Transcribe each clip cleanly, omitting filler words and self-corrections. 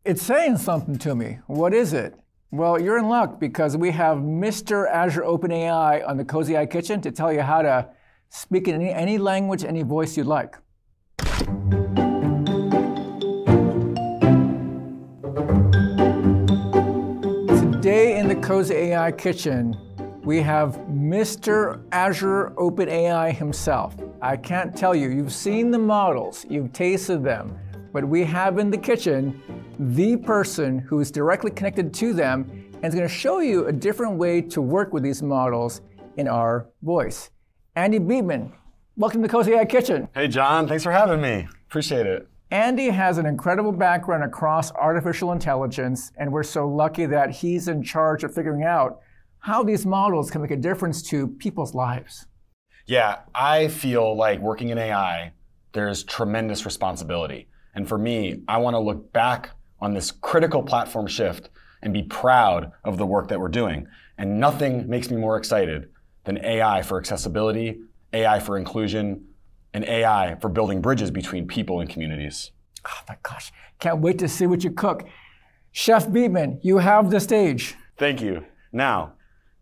It's saying something to me. What is it? Well, you're in luck because we have Mr. Azure OpenAI on the Cozy Eye Kitchen to tell you how to speak in any language, any voice you'd like. Today in the Cozy AI Kitchen, we have Mr. Azure OpenAI himself. I can't tell you, you've seen the models, you've tasted them, but we have in the kitchen the person who is directly connected to them and is going to show you a different way to work with these models in our voice. Andy Beatman, welcome to Cozy AI Kitchen. Hey John, thanks for having me. Appreciate it. Andy has an incredible background across artificial intelligence, and we're so lucky that he's in charge of figuring out how these models can make a difference to people's lives. Yeah, I feel like working in AI, there's tremendous responsibility. And for me, I want to look back on this critical platform shift and be proud of the work that we're doing. And nothing makes me more excited than AI for accessibility, AI for inclusion, and AI for building bridges between people and communities. Oh my gosh, can't wait to see what you cook. Chef Beatman, you have the stage. Thank you. Now,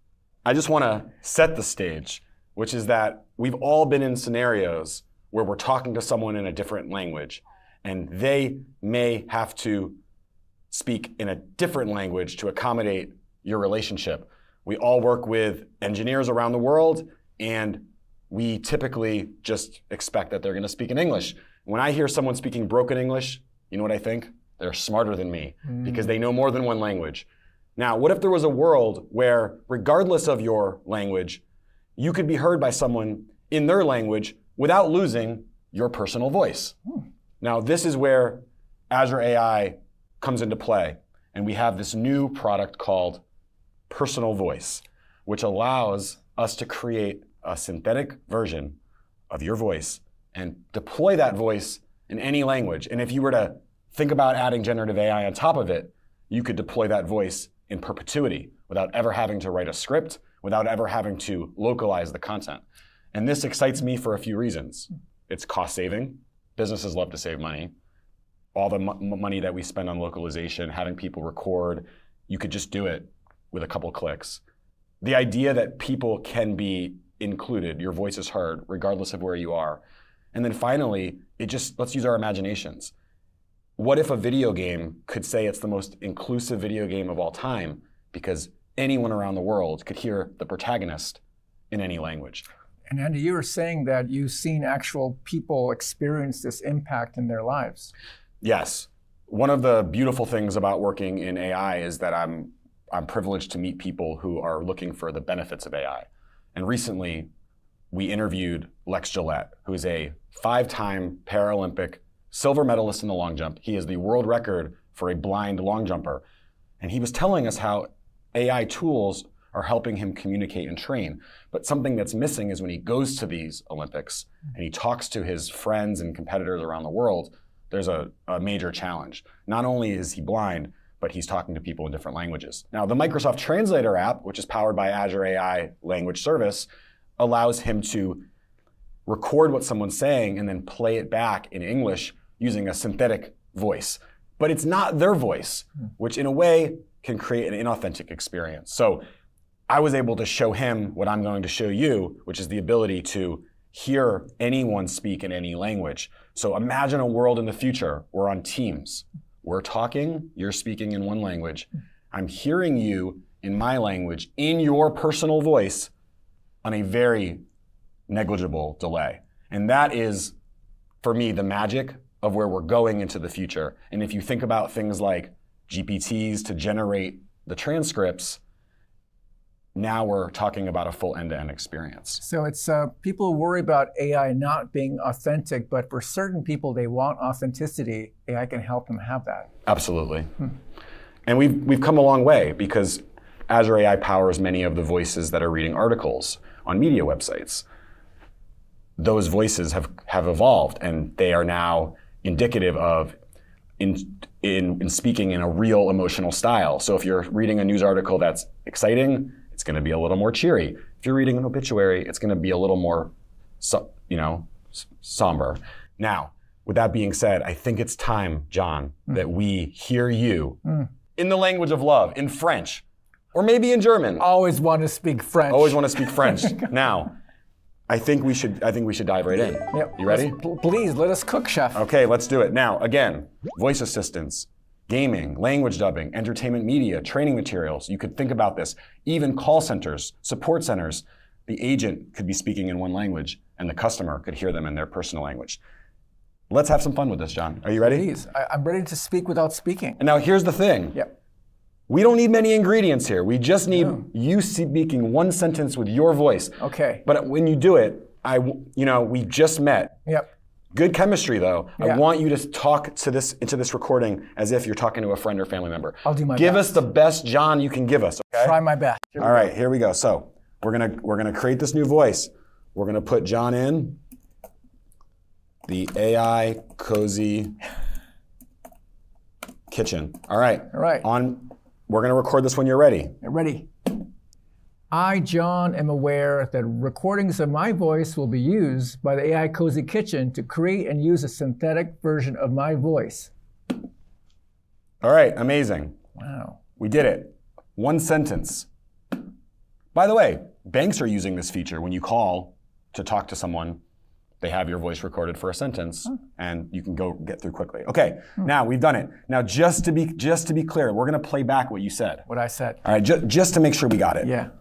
I just want to set the stage, which is that we've all been in scenarios where we're talking to someone in a different language, and they may have to speak in a different language to accommodate your relationship. We all work with engineers around the world, and we typically just expect that they're going to speak in English. When I hear someone speaking broken English, you know what I think? They're smarter than me because they know more than one language. Now, what if there was a world where, regardless of your language, you could be heard by someone in their language without losing your personal voice? Now, this is where Azure AI comes into play. And we have this new product called Personal Voice, which allows us to create a synthetic version of your voice and deploy that voice in any language. And if you were to think about adding generative AI on top of it, you could deploy that voice in perpetuity without ever having to write a script, without ever having to localize the content. And this excites me for a few reasons. It's cost saving. Businesses love to save money. All the money that we spend on localization, having people record, you could just do it with a couple clicks. The idea that people can be included, your voice is heard, regardless of where you are. And then finally, let's use our imaginations. What if a video game could say it's the most inclusive video game of all time because anyone around the world could hear the protagonist in any language? And Andy, you were saying that you've seen actual people experience this impact in their lives. Yes. One of the beautiful things about working in AI is that I'm privileged to meet people who are looking for the benefits of AI. And recently, we interviewed Lex Gillette, who is a 5-time Paralympic silver medalist in the long jump. He is the world record for a blind long jumper. And he was telling us how AI tools are helping him communicate and train. But something that's missing is when he goes to these Olympics and he talks to his friends and competitors around the world, there's a major challenge. Not only is he blind, but he's talking to people in different languages. Now, the Microsoft Translator app, which is powered by Azure AI Language Service, allows him to record what someone's saying and then play it back in English using a synthetic voice. But it's not their voice, which in a way can create an inauthentic experience. So I was able to show him what I'm going to show you, which is the ability to hear anyone speak in any language. So imagine a world in the future. We're on Teams. We're talking, you're speaking in one language. I'm hearing you in my language, in your personal voice, on a very negligible delay. And that is, for me, the magic of where we're going into the future. And if you think about things like GPTs to generate the transcripts, now we're talking about a full end-to-end experience. So it's people worry about AI not being authentic, but for certain people, they want authenticity. AI can help them have that. Absolutely. And we've come a long way because Azure AI powers many of the voices that are reading articles on media websites. Those voices have evolved, and they are now indicative of in speaking in a real emotional style. So if you're reading a news article that's exciting, it's going to be a little more cheery. If you're reading an obituary, it's going to be a little more, somber. Now, with that being said, I think it's time, John, that we hear you in the language of love, in French, or maybe in German. Always want to speak French. Always want to speak French. Now, I think we should dive right in. Yep. You ready? Please, let us cook, chef. Okay, let's do it. Now, again, voice assistants, gaming, language dubbing, entertainment media, training materials. You could think about this. Even call centers, support centers. The agent could be speaking in one language, and the customer could hear them in their personal language. Let's have some fun with this, John. Are you ready? Please. I'm ready to speak without speaking. And now here's the thing. Yep. We don't need many ingredients here. We just need you speaking one sentence with your voice. Okay. But when you do it, we just met. Yep. Good chemistry, though. Yeah. I want you to talk into this recording as if you're talking to a friend or family member. I'll do my Give best. us the best John you can give us. Okay? Try my best. All right, here we go. So we're gonna create this new voice. We're gonna put John in the AI Cozy Kitchen. All right. All right. We're gonna record this when you're ready. Ready. I, John, am aware that recordings of my voice will be used by the AI Cozy Kitchen to create and use a synthetic version of my voice. All right, amazing. Wow. We did it. One sentence. By the way, banks are using this feature. When you call to talk to someone, they have your voice recorded for a sentence, and you can go get through quickly. Okay, now we've done it. Now, just to be clear, we're gonna play back what you said. What I said. All right, just to make sure we got it. Yeah.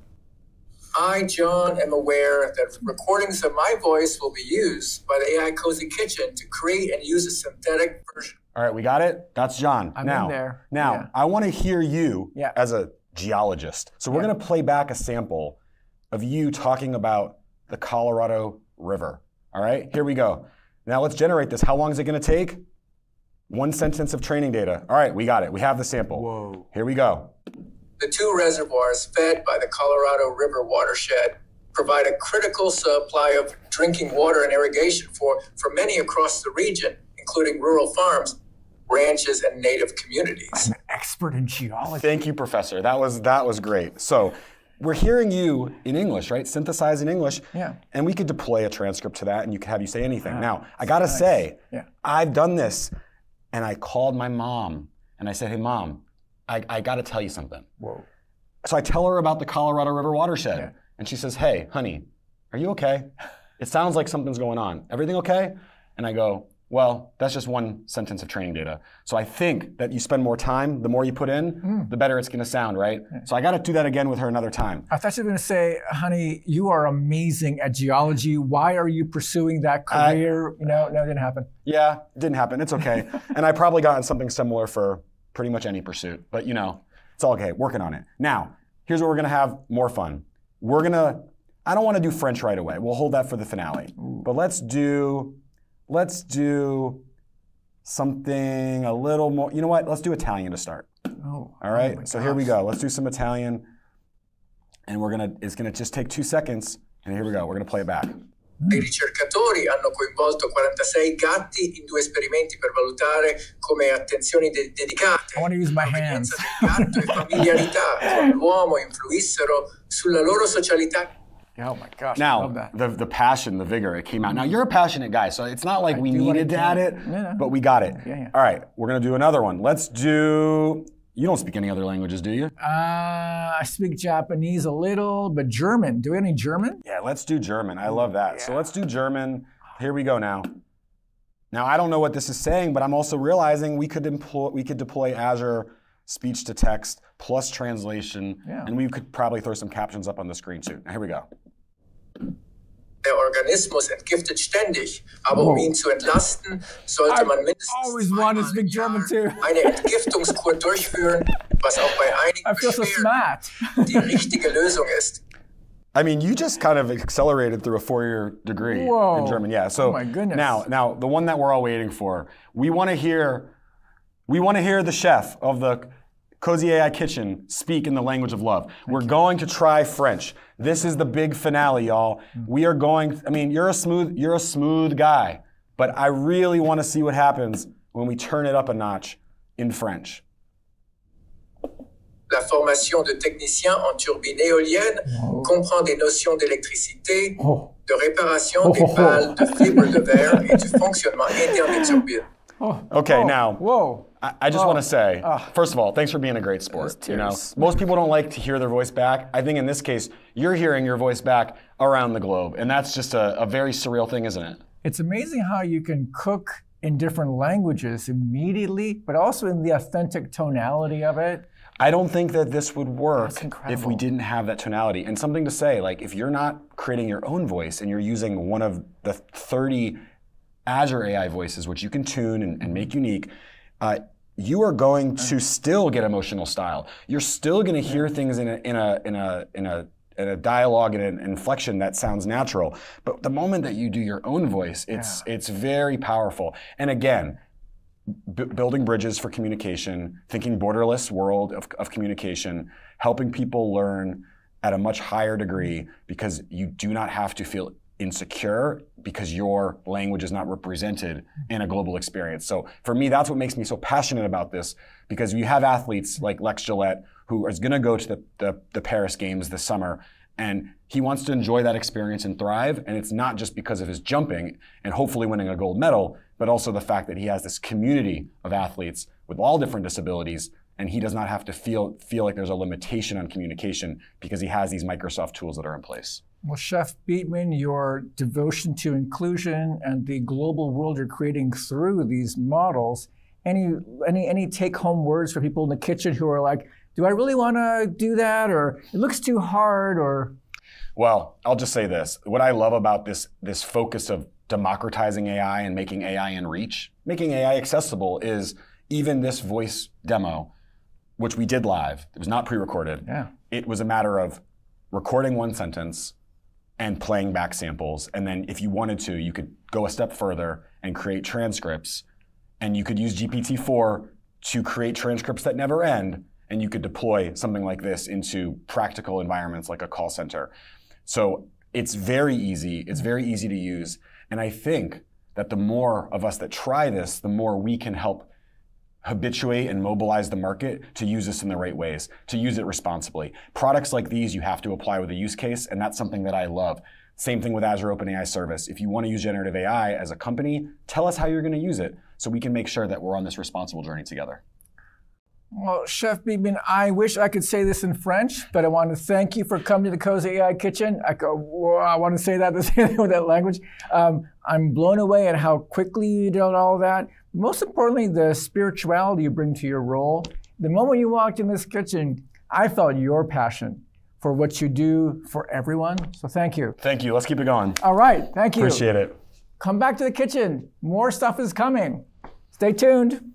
I, John, am aware that recordings of my voice will be used by the AI Cozy Kitchen to create and use a synthetic version. All right, we got it? That's John. I'm in there. Now, Yeah. I want to hear you Yeah. as a geologist. So we're going to play back a sample of you talking about the Colorado River. All right, here we go. Now let's generate this. How long is it going to take? One sentence of training data. All right, we got it. We have the sample. Whoa. Here we go. The two reservoirs fed by the Colorado River watershed provide a critical supply of drinking water and irrigation for many across the region, including rural farms, ranches, and native communities. I'm an expert in geology. Thank you, Professor. That was great. So we're hearing you in English, right? Synthesized in English. Yeah. And we could deploy a transcript to that, and have you say anything. Now, I got to say, I've done this, and I called my mom, and I said, hey, Mom, I got to tell you something. Whoa. So I tell her about the Colorado River watershed. And she says, hey, honey, are you okay? It sounds like something's going on. Everything okay? And I go, well, that's just one sentence of training data. So I think that you spend more time, the more you put in, the better it's going to sound, right? So I got to do that again with her another time. I thought you were going to say, honey, you are amazing at geology. Why are you pursuing that career? No, it didn't happen. Yeah, it didn't happen. It's okay. And I probably gotten something similar for pretty much any pursuit. But it's all okay. Working on it. Now, here's where we're going to have more fun. I don't want to do French right away. We'll hold that for the finale. But let's do something a little more. You know what? Let's do Italian to start. Oh. All right. So here we go. Let's do some Italian. And it's gonna just take 2 seconds. And here we go. We're gonna play it back. I ricercatori hanno coinvolto 46 gatti in 2 esperimenti per valutare come attenzioni dedicate. I want to use my hands. Del gatto e familiarità con l'uomo influissero sulla loro socialità. Oh my gosh, I love that. Now, the passion, the vigor, it came out. Now, you're a passionate guy, so it's not like we needed to add it, but we got it. Yeah. All right, we're going to do another one. You don't speak any other languages, do you? I speak Japanese a little, but German. Do we have any German? Yeah, let's do German. I love that. So let's do German. Here we go now. Now, I don't know what this is saying, but I'm also realizing we could deploy Azure speech to text plus translation, and we could probably throw some captions up on the screen too. Now, here we go. Der Organismus entgiftet ständig, aber ihn zu entlasten, sollte man mindestens eine Entgiftungskur durchführen, was auch bei einigen Beschwerden die richtige Lösung ist. I mean, you just kind of accelerated through a 4-year degree in German. Yeah. So my goodness. Now the one that we're all waiting for. We want to hear the chef of the Cozy AI Kitchen speak in the language of love. We're going to try French. This is the big finale, y'all. We are going. I mean, you're a smooth guy, but I really want to see what happens when we turn it up a notch in French. La formation de techniciens en turbine éolienne comprend des notions d'électricité, de réparation des pales de fibres de verre et du fonctionnement interne des turbines. Okay, now, Whoa. I just want to say, first of all, thanks for being a great sport. You know, most people don't like to hear their voice back. I think in this case, you're hearing your voice back around the globe, and that's just a very surreal thing, isn't it? It's amazing how you can cook in different languages immediately, but also in the authentic tonality of it. I don't think that this would work if we didn't have that tonality. And something to say, like if you're not creating your own voice and you're using one of the 30 Azure AI voices, which you can tune and make unique, you are going to still get emotional style. You're still going to hear things in a dialogue and an inflection that sounds natural. But the moment that you do your own voice, it's very powerful. And again, building bridges for communication, thinking borderless world of communication, helping people learn at a much higher degree because you do not have to feel insecure because your language is not represented in a global experience. So for me, that's what makes me so passionate about this, because you have athletes like Lex Gillette who is going to go to the Paris Games this summer, and he wants to enjoy that experience and thrive. And it's not just because of his jumping and hopefully winning a gold medal, but also the fact that he has this community of athletes with all different disabilities, and he does not have to feel like there's a limitation on communication because he has these Microsoft tools that are in place. Well, Chef Beatman, your devotion to inclusion and the global world you're creating through these models, any take-home words for people in the kitchen who are like, do I really want to do that, or it looks too hard, or? Well, I'll just say this. What I love about this focus of democratizing AI and making AI in reach, making AI accessible, is even this voice demo, which we did live. It was not pre-recorded. Yeah. It was a matter of recording one sentence and playing back samples. And then if you wanted to, you could go a step further and create transcripts. And you could use GPT-4 to create transcripts that never end. And you could deploy something like this into practical environments like a call center. So it's very easy. It's very easy to use. And I think that the more of us that try this, the more we can help habituate and mobilize the market to use this in the right ways, to use it responsibly. Products like these you have to apply with a use case, and that's something that I love. Same thing with Azure OpenAI Service. If you want to use generative AI as a company, tell us how you're going to use it so we can make sure that we're on this responsible journey together. Well, Chef Beatman, I wish I could say this in French, but I want to thank you for coming to the Cozy AI Kitchen. I want to say that the same thing with that language. I'm blown away at how quickly you did all that. Most importantly, the spirituality you bring to your role. The moment you walked in this kitchen, I felt your passion for what you do for everyone. So thank you. Thank you. Let's keep it going. All right. Thank you. Appreciate it. Come back to the kitchen. More stuff is coming. Stay tuned.